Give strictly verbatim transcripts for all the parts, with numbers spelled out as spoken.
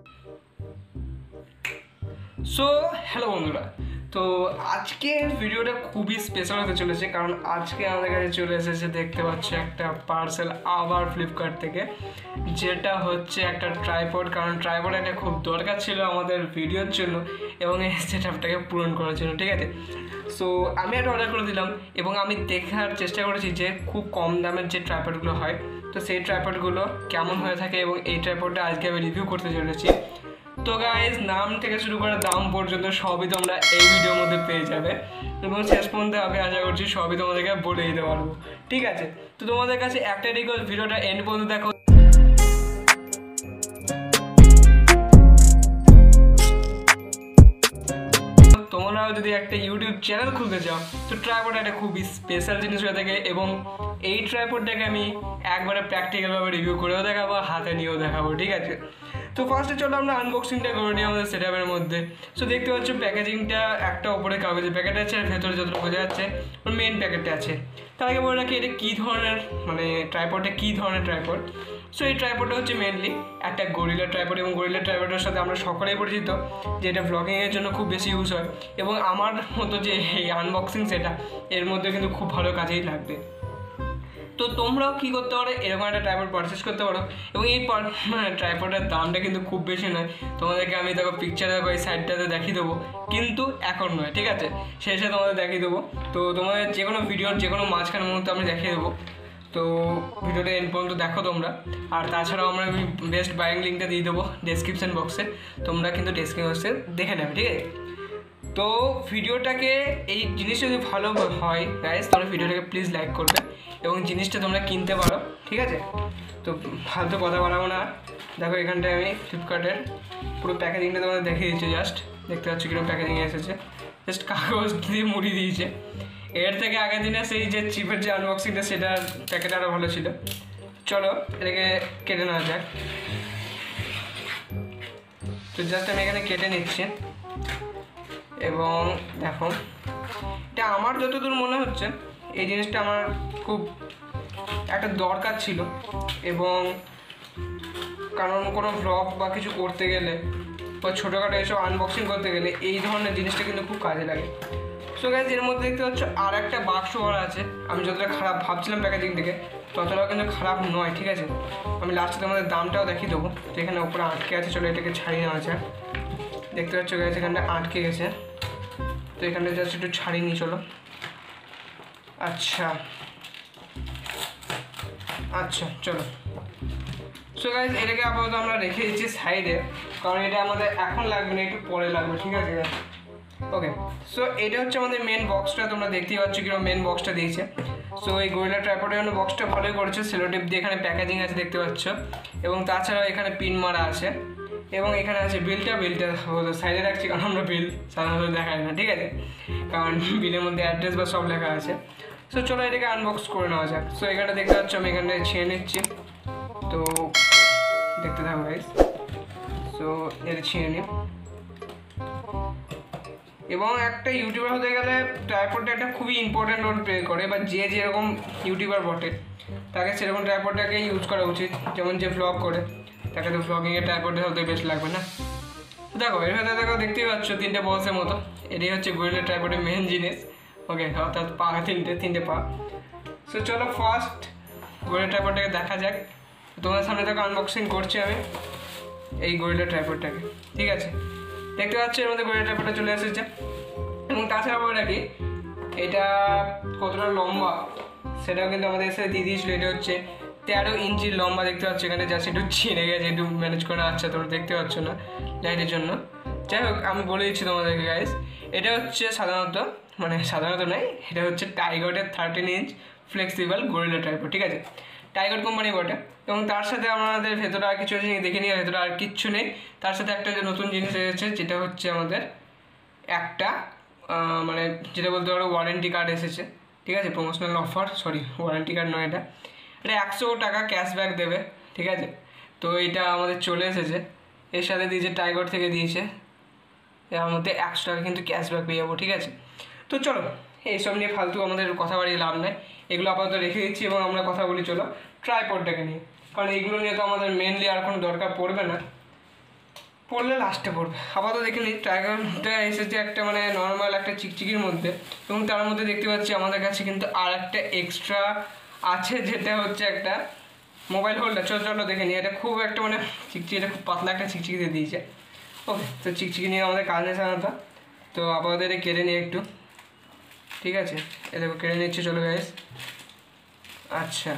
So hello বন্ধুরা, তো আজকের ভিডিওটা খুবই স্পেশাল হতে চলেছে, কারণ আজকে আমাদের কাছে চলে এসেছে, দেখতে পাচ্ছি একটা পার্সেল আবার ফ্লিপকার্ট থেকে, যেটা হচ্ছে একটা ট্রাইপড। কারণ ট্রাইপড একটা খুব দরকার ছিল আমাদের ভিডিওর জন্য এবং এই সেটআপটাকে পূরণ করার জন্য, ঠিক আছে। সো আমি একটা অর্ডার করে দিলাম এবং আমি দেখার চেষ্টা করেছি যে খুব কম দামের যে ট্রাইপডগুলো হয়, তো সেই ট্রাইপডগুলো কেমন হয়ে থাকে এবং এই ট্রাইপডটা আজকে আমি রিভিউ করতে চলেছি। তো গাইজ, নাম থেকে শুরু করে দাম পর্যন্ত সবই তোমরা এই ভিডিওর মধ্যে পেয়ে যাবে এবং শেষ পর্যন্ত আমি আশা করছি সবই তোমাদেরকে বলে দিতে পারবো, ঠিক আছে। তো তোমাদের কাছে একটা রিকোয়েস্ট, ভিডিওটা এন্ড পর্যন্ত দেখো। তোমরাও যদি একটা ইউটিউব চ্যানেল খুলতে চাও, তো ট্রাইপড একটা খুবই স্পেশাল জিনিস হয়ে থাকে এবং এই ট্রাইপডটাকে আমি একবারে প্র্যাকটিক্যালভাবে রিভিউ করেও দেখাবো, হাতে নিয়েও দেখাবো, ঠিক আছে। তো ফার্স্টে চলো আমরা আনবক্সিংটা করে নিই আমাদের সেটআপের মধ্যে। সো দেখতে পাচ্ছ প্যাকেজিংটা একটা ওপরে কাগজের প্যাকেট আছে আর ভেতরে যতটা বোঝা যাচ্ছে ওর মেন প্যাকেটটা আছে। তার আগে বলে রাখি এটা কী ধরনের, মানে ট্রাইপডটা কী ধরনের ট্রাইপড। সো এই ট্রাইপডটা হচ্ছে মেনলি একটা গরিলা ট্রাইপড এবং গরিলা ট্রাইপডের সাথে আমরা সকলেই পরিচিত যে এটা ব্লগিংয়ের জন্য খুব বেশি ইউজ হয় এবং আমার মতো যে এই আনবক্সিং সেটা এর মধ্যে কিন্তু খুব ভালো কাজেই লাগবে। তো তোমরাও কী করতে পারো, এরকম একটা ট্রাইপড পারচেস করতে পারো এবং এই ট্রাইপডের দামটা কিন্তু খুব বেশি নয়। তোমাদেরকে আমি দেখো পিকচার দেখো এই সাইডটাতে দেখিয়ে দেবো, কিন্তু এখন নয়, ঠিক আছে, শেষে তোমাদের দেখিয়ে দেবো। তো তোমাদের যে কোনো ভিডিওর যে কোনো মাঝখানের মুহূর্তে আমি দেখিয়ে দেবো। তো ভিডিওটা এন্ড পর্যন্ত দেখো তোমরা। আর তাছাড়াও আমরা বেস্ট বাইং লিঙ্কটা দিয়ে দেবো ডেসক্রিপশন বক্সে, তোমরা কিন্তু ডেসক্রিপশন বক্সে দেখে নেবে, ঠিক আছে। তো ভিডিওটাকে এই জিনিসটা যদি ভালো হয় গাইজ, তোমরা ভিডিওটাকে প্লিজ লাইক করবে এবং জিনিসটা তোমরা কিনতে পারো, ঠিক আছে। তো ফালতু কথা বাড়াবো না, দেখো এখানটায় আমি ফ্লিপকার্টের পুরো প্যাকেজিংটা তোমাদের দেখিয়ে দিচ্ছি। জাস্ট দেখতে পাচ্ছি কীরকম প্যাকেজিং এসেছে, জাস্ট কাগজ দিয়ে মুড়ি দিয়েছে। এর থেকে আগের দিনে সেই যে চিপের যে আনবক্সিংটা সেটার প্যাকেট আরও ভালো ছিল। চলো এটাকে কেটে নেওয়া যাক। তো জাস্ট আমি এখানে কেটে নিচ্ছি এবং দেখো এটা আমার যতদূর মনে হচ্ছে এই জিনিসটা আমার খুব একটা দরকার ছিল এবং কারণ কোনো ভ্লগ বা কিছু করতে গেলে বা ছোটোখাটো এসব আনবক্সিং করতে গেলে এই ধরনের জিনিসটা কিন্তু খুব কাজে লাগে। সো গাইজ, এর মধ্যে দেখতে পাচ্ছ আর একটা বাক্স ভরা আছে। আমি যতটা খারাপ ভাবছিলাম প্যাকেজিং থেকে ততটাও কিন্তু খারাপ নয়, ঠিক আছে। আমি লাস্টে তোমাদের দামটাও দেখিয়ে দেবো। তো এখানে ওপরে আটকে আছে, চলো এটাকে ছাড়িয়ে নেওয়া যায়। দেখতে পাচ্ছ গাইজ এখানটা আটকে গেছে, তো এখানে জাস্ট একটু ছাড়িয়ে নিই, চলো। আচ্ছা আচ্ছা চলো। সো গাইজ এটাকে আপাতত আমরা রেখে দিচ্ছি সাইডে, কারণ এটা আমাদের এখন লাগবে না, একটু পরে লাগবে, ঠিক আছে। ওকে, সো এটা হচ্ছে আমাদের মেন বক্সটা। তোমরা দেখতেই পাচ্ছ কিরকম মেন বক্সটা দিয়েছে। সো এই গরিলা ট্রাইপডের জন্য বক্সটা ভালোই করেছে, সেলোটেপ দিয়ে এখানে প্যাকেজিং আছে দেখতে পাচ্ছ এবং তাছাড়াও এখানে পিন মারা আছে এবং এখানে আছে বিলটা। বিলটা সাইডে রাখছি কারণ আমরা বিল সাধারণত দেখাই না, ঠিক আছে, কারণ বিলের মধ্যে অ্যাড্রেস বা সব লেখা আছে। সো চলো এটাকে আনবক্স করে নেওয়া যাক। সো এখানে দেখতে পাচ্ছ আমি এখানে ছিঁড়ে নিচ্ছি, তো দেখতে থাকো গাইস। সো এটা ছিঁড়ে নিই এবং একটা ইউটিউবার হতে গেলে ট্রাইপডটা একটা খুবই ইম্পর্টেন্ট রোল প্লে করে, বা যে যেরকম ইউটিউবার বটে তাকে সেরকম ট্রাইপডটাকে ইউজ করা উচিত। যেমন যে ভ্লগ করে তাকে তো ভ্লগিংয়ে ট্রাইপডটা হতে বেশ লাগবে না। দেখো এর ভেতরে দেখো দেখতেই পাচ্ছ তিনটে বক্সের মতো, এটাই হচ্ছে গরিলা ট্রাইপডের মেন জিনিস। ওকে, অর্থাৎ পা তিনটে তিনটে পা। সো চলো ফার্স্ট গরিলা ট্রাইপডটাকে দেখা যাক। তোমাদের সামনে দেখো আনবক্সিং করছি আমি এই গরিলা ট্রাইপডটাকে, ঠিক আছে। দেখতে পাচ্ছ এর মধ্যে গরিলা ট্রাইপডটা চলে এসেছে এবং তাছাড়া বলে রাখি এটা কতটা লম্বা সেটাও কিন্তু আমাদের এসে দিয়ে দিয়েছিল। এটা হচ্ছে তেরো ইঞ্চির লম্বা, দেখতে পাচ্ছ এখানে জাস্ট একটু ছিঁড়ে গেছে, একটু ম্যানেজ করে আচ্ছা তোমরা দেখতে পাচ্ছ না লাইটের জন্য। যাই হোক, আমি বলে দিচ্ছি তোমাদেরকে গাইস, এটা হচ্ছে সাধারণত মানে সাধারণত নয় এটা হচ্ছে টাইগরের thirteen inch flexible gorilla tripod, ঠিক আছে, টাইগার কোম্পানি বটে। এবং তার সাথে আমাদের ভেতরে আর কিছু আছে দেখে নিয়ে, ভেতরে আর কিচ্ছু নেই। তার সাথে একটা যে নতুন জিনিস এসেছে যেটা হচ্ছে আমাদের একটা মানে যেটা বলতে পারো ওয়ারেন্টি কার্ড এসেছে, ঠিক আছে, promotional offer, sorry warranty card নয়, এটা এটা একশো টাকা ক্যাশব্যাক দেবে, ঠিক আছে। তো এটা আমাদের চলে এসেছে, এর সাথে দিয়েছে টাইগর থেকে দিয়েছে, এর মধ্যে একশো টাকা কিন্তু ক্যাশব্যাক পেয়ে যাবো, ঠিক আছে। তো চলো এইসব নিয়ে ফালতু আমাদের কথা বাড়িয়ে লাভ নেই, এগুলো আপাতত রেখে দিচ্ছি এবং আমরা কথা বলি চলো ট্রাইপডটাকে নিয়ে, কারণ এইগুলো নিয়ে তো আমাদের মেনলি আর কোনো দরকার পড়বে না। পড়লে লাস্টে পড়বে। আপাতত দেখে নিই ট্রাইপডটা এসেছে একটা মানে নর্মাল একটা চিকচিকির মধ্যে, এবং তার মধ্যে দেখতে পাচ্ছি আমাদের কাছে কিন্তু আর একটা এক্সট্রা আছে, যেটা হচ্ছে একটা মোবাইল হোল্ডার। চলো চলো দেখে নিই। এটা খুব একটা মানে চিকচিকি, এটা খুব পাতলা একটা চিকচিকি দিয়ে দিয়েছে। ওকে, তো চিকচিকি নিয়ে আমাদের কাজ নেই সাধারণত, তো আপাতত এটা কেটে নিই একটু, ঠিক আছে। এ দেখো কেটে নিচ্ছি, চলো গাইস। আচ্ছা,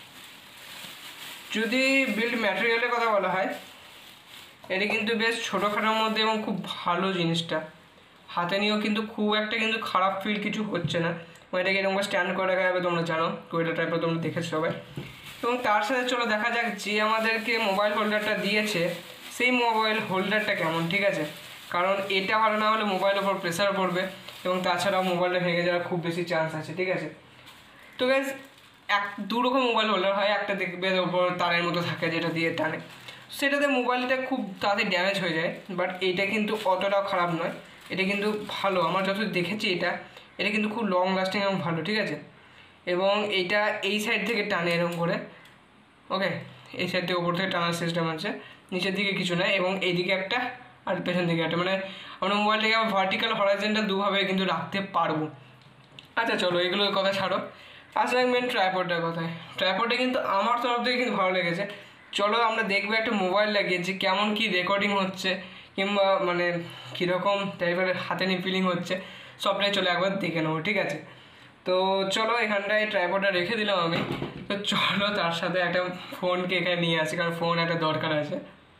যদি বিল্ড ম্যাটেরিয়ালের কথা বলা হয়, এটা কিন্তু বেশ ছোটোখাটোর মধ্যে এবং খুব ভালো জিনিসটা, হাতে নিয়েও কিন্তু খুব একটা কিন্তু খারাপ ফিল কিছু হচ্ছে না। এটাকে এরকম স্ট্যান্ড করে রাখা যাবে, তোমরা জানো কোয়েটা টাইপের, তোমরা দেখেছো সবাই। এবং তার সাথে চলো দেখা যাক যে আমাদেরকে মোবাইল হোল্ডারটা দিয়েছে সেই মোবাইল হোল্ডারটা কেমন, ঠিক আছে। কারণ এটা ভালো না হলে মোবাইলের ওপর প্রেসার পড়বে, এবং তাছাড়াও মোবাইলটা ভেঙে যাওয়ার খুব বেশি চান্স আছে, ঠিক আছে। তো গাইজ এক দু রকম মোবাইল হোল্ডার হয়, একটা দেখবে ওপর তারের মতো থাকে যেটা দিয়ে টানে, সেটাতে মোবাইলটা খুব তাড়াতাড়ি ড্যামেজ হয়ে যায়। বাট এইটা কিন্তু অতটাও খারাপ নয়, এটা কিন্তু ভালো। আমার যত দেখেছি এটা এটা কিন্তু খুব লং লাস্টিং এবং ভালো, ঠিক আছে। এবং এইটা এই সাইড থেকে টানে এরকম করে, ওকে, এই সাইড থেকে ওপর থেকে টানার সিস্টেম আছে, নিচের দিকে কিছু নয়, এবং এইদিকে একটা আর পেছন দিকে একটা, মানে আমরা মোবাইলটাকে আবার ভার্টিক্যাল হরাইজন্টাল দুভাবে কিন্তু রাখতে পারবো। আচ্ছা চলো এগুলোর কথা ছাড়ো, আসলে মেন ট্রাইপডটার কথায়। ট্রাইপডটা কিন্তু আমার তরফ থেকে কিন্তু ভালো লেগেছে। চলো আমরা দেখবো একটা মোবাইল লাগিয়ে যে কেমন কি রেকর্ডিং হচ্ছে, কিংবা মানে কীরকম টাইপের হাতে নিয়ে ফিলিং হচ্ছে, সবটাই চলে একবার দেখে নেবো, ঠিক আছে। তো চলো এখানটায় ট্রাইপডটা রেখে দিলাম আমি। তো চলো তার সাথে একটা ফোনকে এখানে নিয়ে আসি, কারণ ফোন একটা দরকার আছে।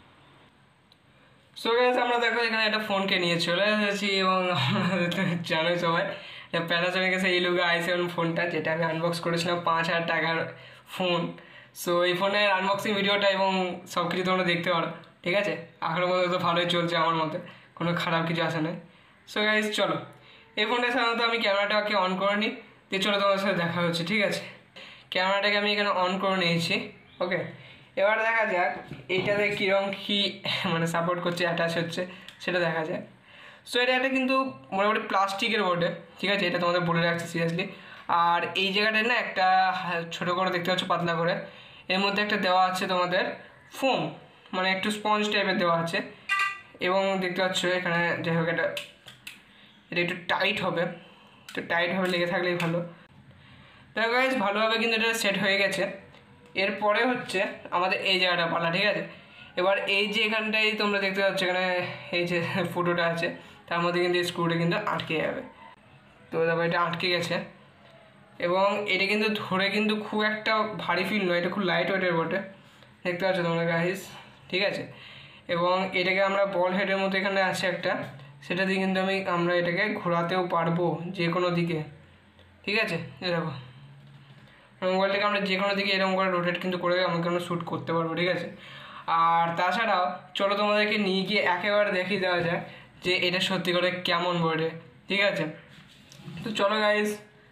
সো গাইস আমরা দেখো এখানে একটা ফোনকে নিয়ে চলে এসেছি, এবং জানোই সবাই প্যানাসোনিক এসে এই লুকে আই সেভেন ফোনটা, যেটা আমি আনবক্স করেছিলাম পাঁচ হাজার টাকার ফোন। সো এই ফোনের আনবক্সিং ভিডিওটা এবং সব কিছু তোমরা দেখতে পারো, ঠিক আছে। এখনের মধ্যে তো ভালোই চলছে আমার মতে, কোনো খারাপ কিছু আসে না। সো গাইস চলো এই ফোনটা সাধারণত আমি ক্যামেরাটাকে অন করে নিই, দিয়ে চলো তোমার সাথে দেখা হচ্ছে, ঠিক আছে। ক্যামেরাটাকে আমি এখানে অন করে নিয়েছি, ওকে। এবার দেখা যাক এইটাতে কীরকম কী মানে সাপোর্ট করছে, অ্যাটাচ হচ্ছে সেটা দেখা যায়। সো এটা একটা কিন্তু মোটামুটি প্লাস্টিকের বটে, ঠিক আছে, এটা তোমাদের বলে রাখছি সিরিয়াসলি। আর এই জায়গাটায় না একটা ছোটো করে দেখতে পাচ্ছ পাতলা করে, এর মধ্যে একটা দেওয়া আছে তোমাদের ফোম, মানে একটু স্পঞ্জ টাইপের দেওয়া আছে। এবং দেখতে পাচ্ছ এখানে যাই হোক এটা এটা একটু টাইট হবে, তো টাইটভাবে লেগে থাকলেই ভালো। দেখো গাইজ ভালোভাবে কিন্তু এটা সেট হয়ে গেছে। এরপরে হচ্ছে আমাদের এই জায়গাটা পালা, ঠিক আছে। এবার এই যে এখানটাই তোমরা দেখতে পাচ্ছ এখানে এই যে ফুটোটা আছে, তার মধ্যে কিন্তু এই স্ক্রুটা কিন্তু আটকে যাবে। তো দেখো এটা আটকে গেছে, এবং এটা কিন্তু ধরে কিন্তু খুব একটা ভারী ফিল নয়, এটা খুব লাইট ওয়েটের বটে, দেখতে পাচ্ছ তোমরা গাইজ, ঠিক আছে। এবং এটাকে আমরা বল হেডের মতো এখানে আছে একটা, সেটা দিয়ে কিন্তু আমি আমরা এটাকে ঘোরাতেও পারবো যে কোনো দিকে, ঠিক আছে। এই দেখো মোবাইলটাকে আমরা যে কোনো দিকে এরকম করে রোটেট কিন্তু করে আমাকে আমরা শ্যুট করতে পারবো, ঠিক আছে। আর তাছাড়াও চলো তোমাদেরকে নিয়ে গিয়ে একেবারে দেখিয়ে দেওয়া যায় যে এটা সত্যি করে কেমন বটে, ঠিক আছে। তো চলো গাইজ।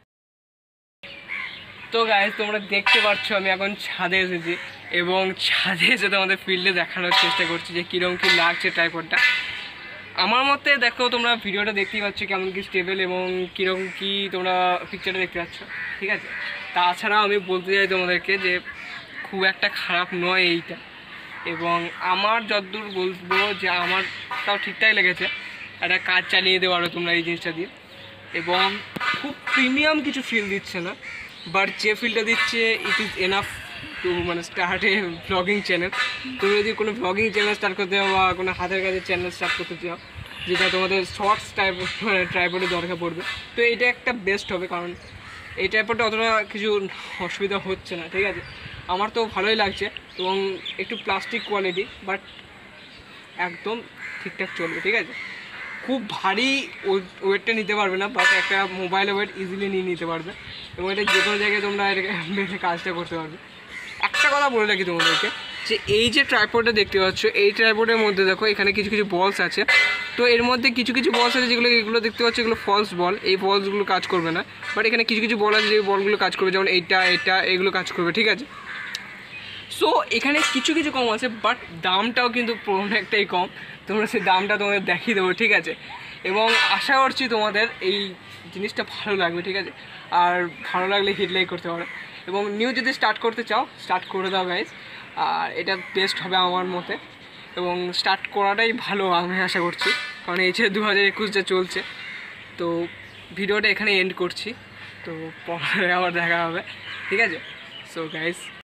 তো গাইজ তোমরা দেখতে পাচ্ছ আমি এখন ছাদে এসেছি, এবং ছাদে এসে তোমাদের ফিল্ডে দেখানোর চেষ্টা করছি যে কীরকম কী লাগছে ট্রাইপডটা। আমার মতে দেখো তোমরা ভিডিওটা দেখতেই পাচ্ছ কেমন কি স্টেবল এবং কীরকম কী তোমরা পিকচারটা দেখতে পাচ্ছ, ঠিক আছে। তাছাড়াও আমি বলতে চাই তোমাদেরকে যে খুব একটা খারাপ নয় এইটা, এবং আমার যতদূর বলবো যে আমার তাও ঠিকঠাক লেগেছে। একটা কাজ চালিয়ে দিতে পারো তোমরা এই জিনিসটা দিয়ে, এবং খুব প্রিমিয়াম কিছু ফিল দিচ্ছে না, বাট যে ফিলটা দিচ্ছে ইট ইজ এনাফ টু মানে স্টার্ট এ ব্লগিং চ্যানেল। তুমি যদি কোনো ব্লগিং চ্যানেল স্টার্ট করতে চাও বা কোনো হাতের কাজের চ্যানেল স্টার্ট করতে চাও, যেটা তোমাদের শর্টস টাইপ মানে ট্রাইপডের দরকার পড়বে, তো এটা একটা বেস্ট হবে, কারণ এই ট্রাইপডটা অতটা কিছু অসুবিধা হচ্ছে না, ঠিক আছে। আমার তো ভালোই লাগছে, এবং একটু প্লাস্টিক কোয়ালিটি, বাট একদম ঠিকঠাক চলবে, ঠিক আছে। খুব ভারী ওয়েটটা নিতে পারবে না, বাট একটা মোবাইলের ওয়েট ইজিলি নিয়ে নিতে পারবে, এবং এটা যে কোনো জায়গায় তোমরা এটাকে কাজটা করতে পারবে। একটা কথা বলে রাখি তোমাদেরকে যে এই যে ট্রাইপডটা দেখতে পাচ্ছ, এই ট্রাইপডের মধ্যে দেখো এখানে কিছু কিছু বলস আছে। তো এর মধ্যে কিছু কিছু বলস আছে যেগুলো এগুলো দেখতে পাচ্ছ এগুলো ফলস বল, এই বলসগুলো কাজ করবে না, বাট এখানে কিছু কিছু বল আছে যে বলগুলো কাজ করবে, যেমন এইটা এটা এগুলো কাজ করবে, ঠিক আছে। সো এখানে কিছু কিছু কম আছে, বাট দামটাও কিন্তু অনেকটাই কম, তোমরা সেই দামটা তোমাদের দেখিয়ে দেবো, ঠিক আছে। এবং আশা করছি তোমাদের এই জিনিসটা ভালো লাগবে, ঠিক আছে। আর ভালো লাগলে হিট লাইক করতে পারো, এবং নিউ যদি স্টার্ট করতে চাও স্টার্ট করে দাও গাইজ, আর এটা বেস্ট হবে আমার মতে। এবং স্টার্ট করাটাই ভালো আমি আশা করছি, কারণ এই যে দু হাজার একুশ যা চলছে। তো ভিডিওটা এখানে এন্ড করছি, তো পরে আবার দেখা হবে, ঠিক আছে? So guys